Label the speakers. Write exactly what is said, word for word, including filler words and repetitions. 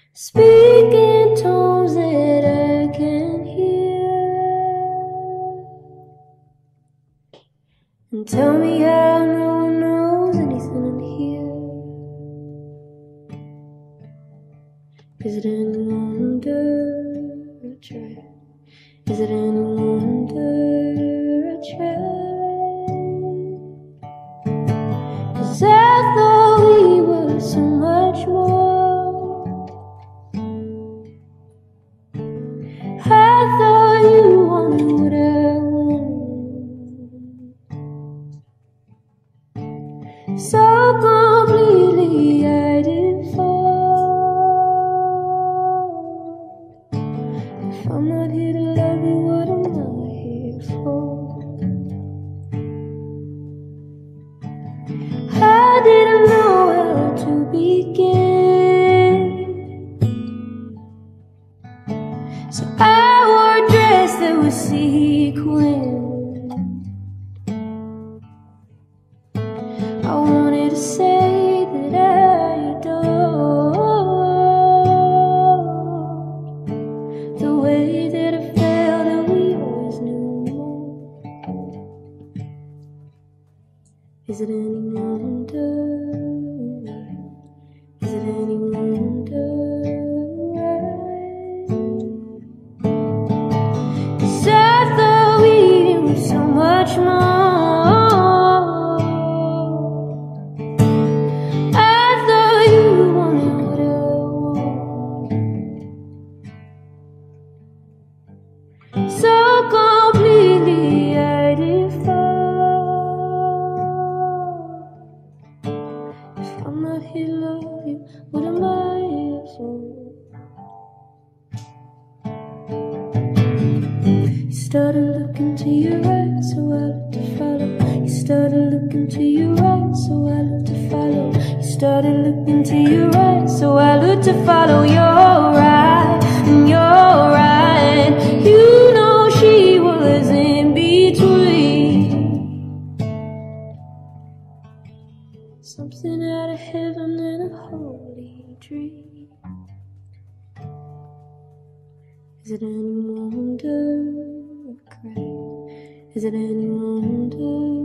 Speaker 1: Speak in tones that I can hear, and tell me how no one knows anything in here. Is it any wonder I tried? Is it any wonder I tried? 'Cause I thought we were so much more. I thought you wanted what I want, so completely I did fall. If I'm not here to love you, what am I here for? I didn't know how to begin, so I wore a dress that was sequined. I wanted to say that I adored the way that I felt that we always knew. Is it any wonder? Is it any wonder? Cause I thought we were so much more. I thought you wanted what I want, so completely I did fall. If I'm not here to love you, what am I here for? You started looking to your right, so I looked to follow. You started looking to your right, so I looked to follow. You started looking to your right, so I looked to follow. You're right, and you're right. You know she was in between, something out of heaven and a holy dream. Is it any wonder I cried? Is it any wonder